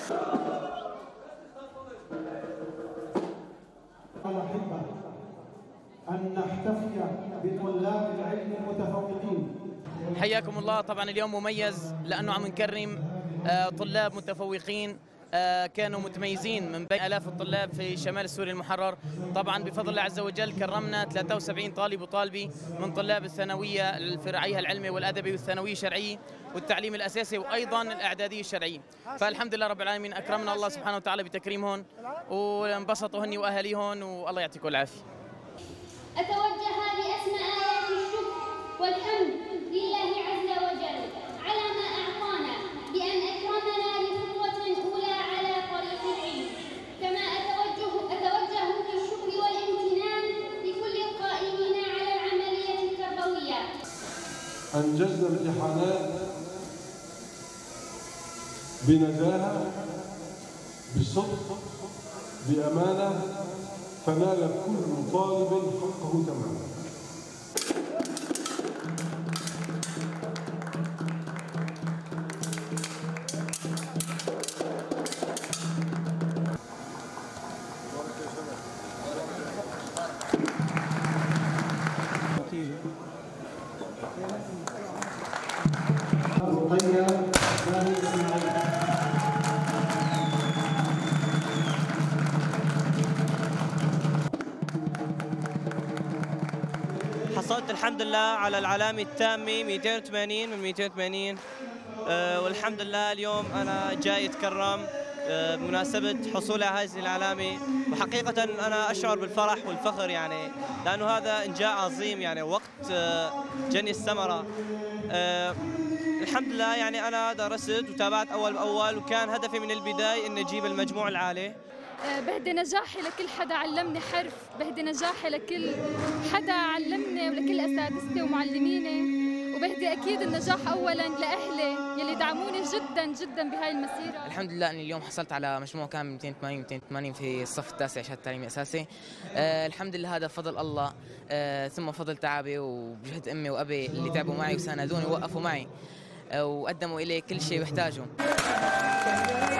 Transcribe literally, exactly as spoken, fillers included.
نحب أن نحتفي بطلاب العلم المتفوقين. حياكم الله. طبعا اليوم مميز لأنه عم نكرم طلاب متفوقين كانوا متميزين من بين آلاف الطلاب في شمال سوريا المحرر. طبعا بفضل الله عز وجل كرمنا ثلاثة وسبعين طالب وطالبة من طلاب الثانوية الفرعية العلمي والأدبي والثانوية الشرعية والتعليم الأساسي وأيضا الإعدادية الشرعية. فالحمد لله رب العالمين أكرمنا الله سبحانه وتعالى بتكريمهم وانبسطوا هني وأهاليهم والله يعطيكم العافية. أتوجه بأسمى آيات الشكر والحمد لله عز وجل على ما أعطانا بأن أكرمنا بخطوة أولى على طريق العلم، كما أتوجه أتوجه بالشكر والامتنان لكل القائمين على العملية التربوية. أنجزنا امتحانات بنزاهة، بصدق، بأمانة، فنال كل طالب حقه تماما. حصلت الحمد لله على العلامة التامة مئتين وثمانين من مئتين وثمانين، أه والحمد لله اليوم أنا جاي أتكرم أه بمناسبة حصولي على هذه العلامة، وحقيقة أنا أشعر بالفرح والفخر يعني لأنه هذا إنجاز عظيم يعني وقت أه جني الثمرة. أه الحمد لله يعني أنا درست وتابعت أول بأول وكان هدفي من البداية إني أجيب المجموع العالي. بهدي نجاحي لكل حدا علمني حرف، بهدي نجاحي لكل حدا علمني ولكل أساتذتي ومعلميني، وبهدي أكيد النجاح أولاً لأهلي يلي دعموني جداً جداً بهاي المسيرة. الحمد لله أني اليوم حصلت على مجموع كامل مئتين وثمانين مئتين وثمانين في الصف التاسع شهادة تعليم أساسي. أه الحمد لله هذا فضل الله، أه ثم فضل تعبي وجهد أمي وأبي اللي تعبوا معي وساندوني ووقفوا معي أه وقدموا إلي كل شيء بحتاجه.